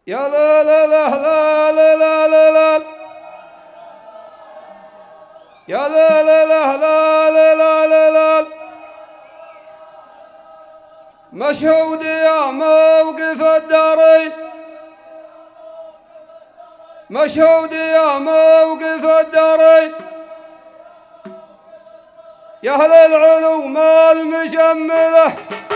يا لا لا لا لا لا لا لا لا يا لا لا لا لا لا لا لا لا مشهود يا موقف الدارين، مشهود يا موقف الدارين، يا أهل العلوم المجملة.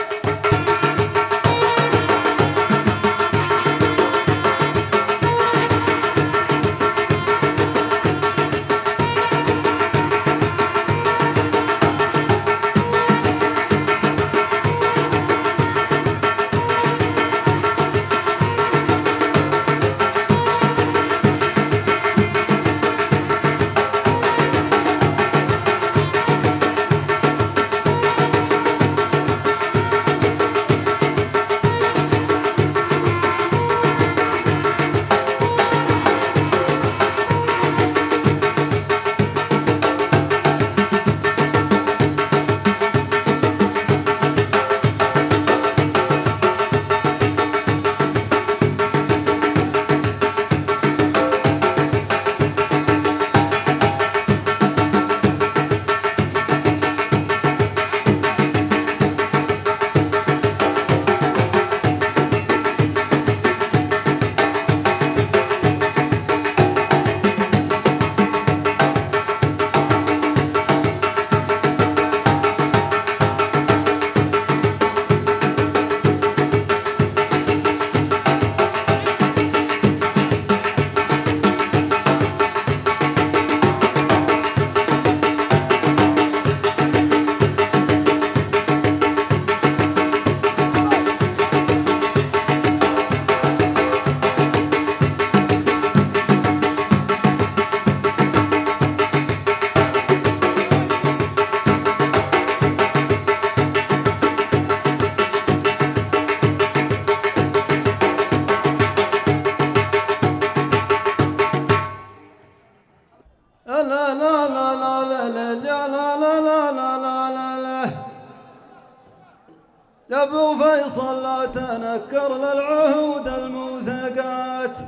يا ابو فيصل لا تنكر للعهود الموثقات،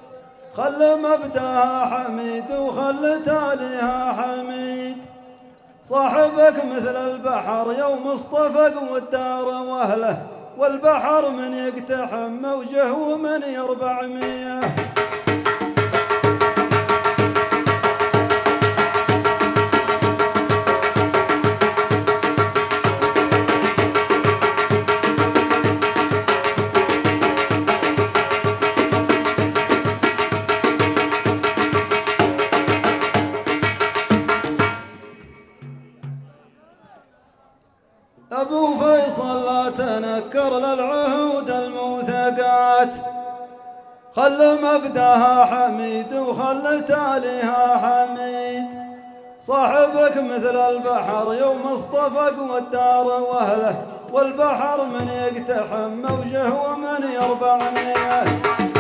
خل مبداها حميد وخل تاليها حميد. صاحبك مثل البحر يوم اصطفق والدار واهله، والبحر من يقتحم موجه ومن يربع مياه. أبو فيصل لا تنكر للعهود الموثقات، خل مبداها حميد وخل تاليها حميد. صاحبك مثل البحر يوم اصطفق والدار واهله، والبحر من يقتحم موجه ومن يربع مياه.